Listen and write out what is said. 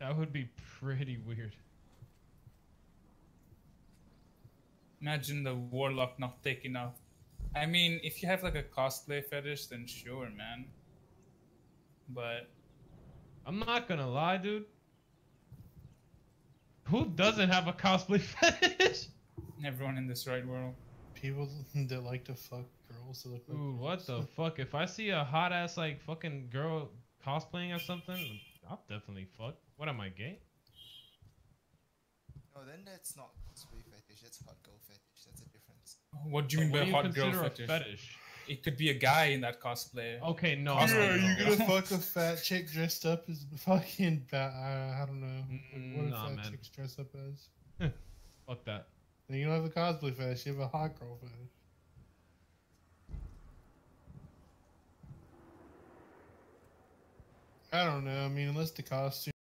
That would be pretty weird. Imagine the warlock not taking off. I mean, if you have like a cosplay fetish, then sure, man. But I'm not gonna lie, dude. Who doesn't have a cosplay fetish? everyone in this right world. People that like to fuck girls that look like Dude, what the fuck? If I see a hot ass like fucking girl cosplaying as something, I'll definitely fuck. What am I, gay? No, then that's not cosplay fetish. That's hot girl fetish. That's a difference. What do you mean by hot girl consider fetish? a fetish? It could be a guy in that cosplay. Okay, no. Yeah, no, no. you gonna fuck a fat chick dressed up as fucking I don't know. What Nah, fat man. chicks dress up as? Fuck that. Then you don't have a cosplay fetish. You have a hot girl fetish. I don't know. I mean, unless the costume.